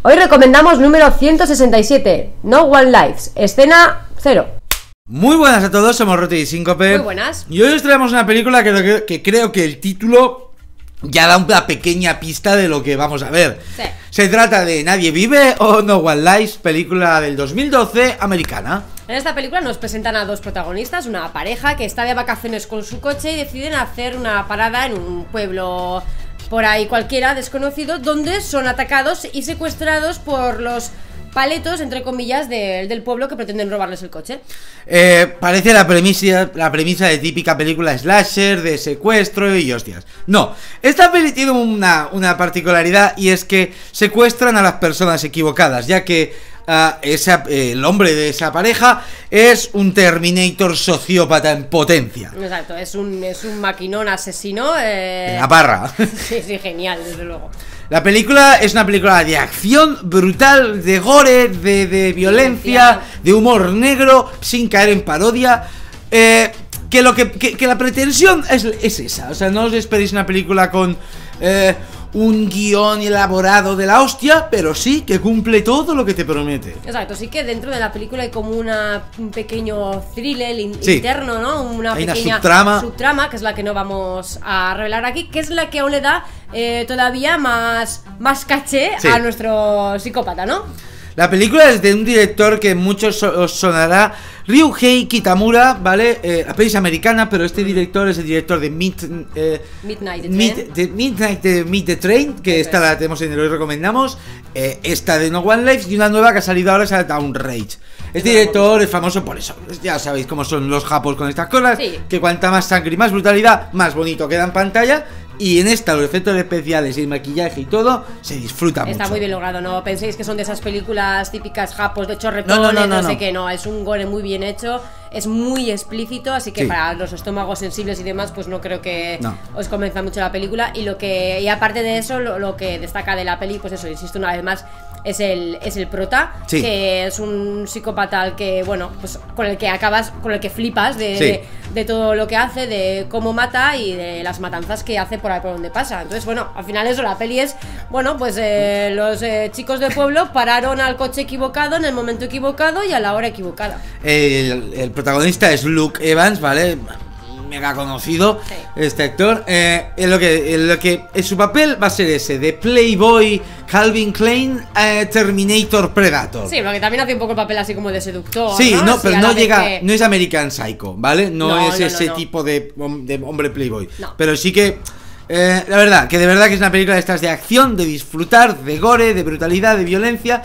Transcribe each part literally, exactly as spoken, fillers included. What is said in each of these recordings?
Hoy recomendamos número ciento sesenta y siete, No One Lives, escena cero. Muy buenas a todos, somos Roti y Síncope. Muy buenas. Y hoy os traemos una película que, que, que creo que el título ya da una pequeña pista de lo que vamos a ver. Sí. Se trata de Nadie Vive o No One Lives, película del dos mil doce americana. En esta película nos presentan a dos protagonistas, una pareja que está de vacaciones con su coche y deciden hacer una parada en un pueblo por ahí cualquiera, desconocido, donde son atacados y secuestrados por los paletos, entre comillas, de, del pueblo que pretenden robarles el coche. Eh, parece la premisa, la premisa de típica película slasher, de secuestro y hostias. No, esta peli tiene una, una particularidad, y es que secuestran a las personas equivocadas, ya que Uh, esa, eh, el hombre de esa pareja es un Terminator sociópata en potencia. Exacto, es un, es un maquinón asesino. Eh... De la parra. Sí, sí, genial, desde luego. La película es una película de acción brutal, de gore, de, de violencia, de humor negro, sin caer en parodia. Eh, que, lo que, que, que la pretensión es, es esa. O sea, no os esperéis una película con Eh, un guión elaborado de la hostia, pero sí que cumple todo lo que te promete. Exacto, sí que dentro de la película hay como una, un pequeño thriller in, sí. interno, ¿no? Una hay pequeña una subtrama. subtrama, que es la que no vamos a revelar aquí, que es la que aún le da eh, todavía más, más caché sí. a nuestro psicópata, ¿no? La película es de un director que muchos os sonará, Ryuhei Kitamura, ¿vale? Eh, la peli es americana, pero este director es el director de Mid, eh, Midnight the Mid, Train, de Midnight the, Meet the Train, que Eso esta es. la tenemos en el hoy recomendamos, eh, esta de No One Lives, y una nueva que ha salido ahora, es Downrage. Este director es famoso por eso, ya sabéis cómo son los japos con estas cosas, sí. que cuanta más sangre y más brutalidad, más bonito queda en pantalla. Y en esta los efectos especiales y el maquillaje y todo se disfruta mucho. Está muy bien logrado, no penséis que son de esas películas típicas japos de chorretones, no, no, no, no, no no sé no. qué, no, es un gore muy bien hecho, es muy explícito, así que sí. para los estómagos sensibles y demás, pues no creo que no. os convenza mucho la película. Y lo que y aparte de eso, lo, lo que destaca de la peli, pues eso, insisto una vez más, es el, es el prota, sí. que es un psicópata al que, bueno, pues con el que acabas, con el que flipas de, sí. de, de todo lo que hace, de cómo mata y de las matanzas que hace por ahí por donde pasa. Entonces, bueno, al final eso, la peli es, bueno, pues eh, los eh, chicos del pueblo pararon al coche equivocado en el momento equivocado y a la hora equivocada. El, el protagonista es Luke Evans, ¿vale? Mega conocido, sí. este actor. Eh, en lo que, en lo que en su papel va a ser ese de Playboy, Calvin Klein, eh, Terminator Predator. Sí, porque también hace un poco el papel así como de seductor. Sí, no, no pero no llega, que... no es American Psycho, ¿vale? No, no es no, ese no, no. tipo de, de hombre Playboy. No. Pero sí que eh, la verdad, que de verdad que es una película de estas de acción, de disfrutar, de gore, de brutalidad, de violencia.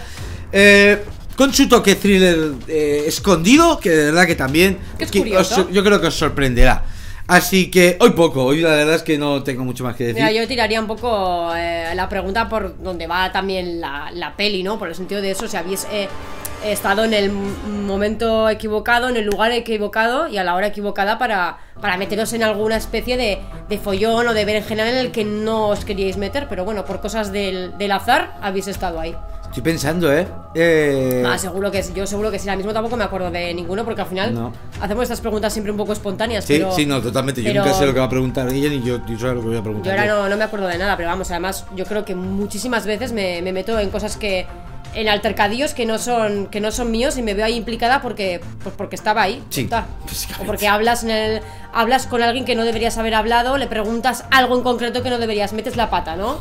Eh. Con su toque thriller eh, escondido, que de verdad que también que es que os, yo creo que os sorprenderá. Así que hoy poco, hoy la verdad es que no tengo mucho más que decir. Mira, yo tiraría un poco eh, la pregunta por donde va también la, la peli, ¿no? Por el sentido de eso, si habéis eh, estado en el momento equivocado, en el lugar equivocado y a la hora equivocada para, para meteros en alguna especie de, de follón o de berenjena en el que no os queríais meter, pero bueno, por cosas del, del azar habéis estado ahí. Estoy pensando, ¿eh? eh... Ah, seguro que yo seguro que sí. Ahora mismo tampoco me acuerdo de ninguno, porque al final no. hacemos estas preguntas siempre un poco espontáneas. Sí, pero, sí, no, totalmente. Yo pero... nunca sé lo que va a preguntar ella, ni yo, yo sé lo que voy a preguntar. Yo ahora no, no me acuerdo de nada, pero vamos, además yo creo que muchísimas veces me, me meto en cosas que... en altercadillos que no son que no son míos y me veo ahí implicada porque pues porque estaba ahí. Sí. O porque hablas en el hablas con alguien que no deberías haber hablado, le preguntas algo en concreto que no deberías, metes la pata, ¿no?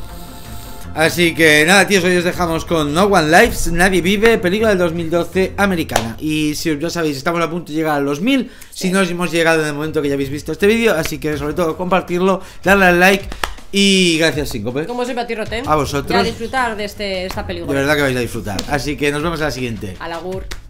Así que nada, tíos, hoy os dejamos con No One Lives, Nadie Vive, película del dos mil doce americana. Y si ya sabéis, estamos a punto de llegar a los mil, sí. si no hemos llegado en el momento que ya habéis visto este vídeo. Así que sobre todo compartirlo, darle al like. Y gracias, Síncope. Como siempre a ti, Rotem. A vosotros. Y a disfrutar de este, esta película. De verdad que vais a disfrutar. Así que nos vemos en la siguiente. Alagur.